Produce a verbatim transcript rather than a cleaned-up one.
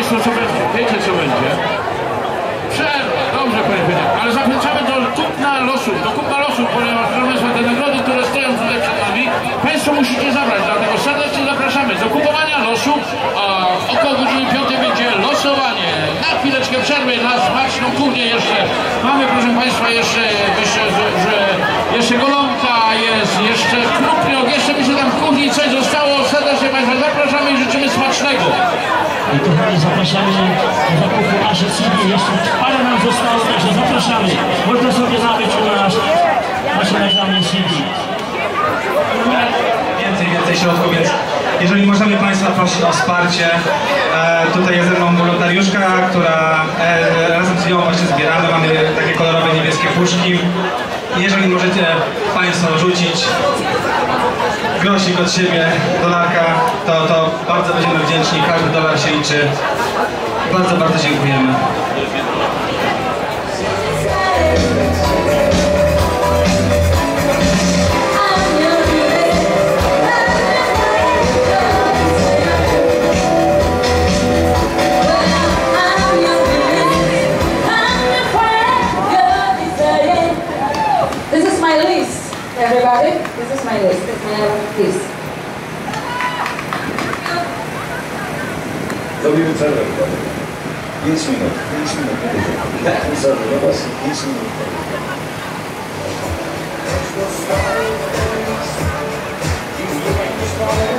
Państwo co będzie, wiecie co będzie? Przerwa, dobrze Panie Panie, ale zachęcamy do kupna losów, do kupna losów, ponieważ proszę Państwa, te nagrody, które stoją tutaj przed nami, Państwo musicie zabrać, dlatego serdecznie zapraszamy do kupowania losu, a około godziny piątej będzie losowanie. Na chwileczkę przerwy, na smaczną kuchnię jeszcze mamy, proszę Państwa, jeszcze myślę, że, że jeszcze golonka jest, jeszcze krupniok, jeszcze myślę, tam w kuchni coś zostało. Serdecznie Państwa zapraszamy i życzymy smacznego. I kochani, zapraszamy do zakupu nasze C D. Jeszcze parę nam zostało, także zapraszamy. Można sobie nabyć u nas nasze nagranie C D. Więcej, więcej środków, więc jeżeli możemy Państwa prosić o wsparcie, e, tutaj jest ze mną wolontariuszka, która e, razem z nią właśnie zbieramy, mamy takie kolorowe niebieskie puszki. Jeżeli możecie Państwo rzucić grosik od siebie, dolarka, to, to bardzo będziemy wdzięczni, każdy dolar się liczy. Bardzo, bardzo dziękujemy. Everybody, this is my list. This is my list. Robimy przerwę. pięć minut. pięć minut. Sorry, do Was. pięć minut.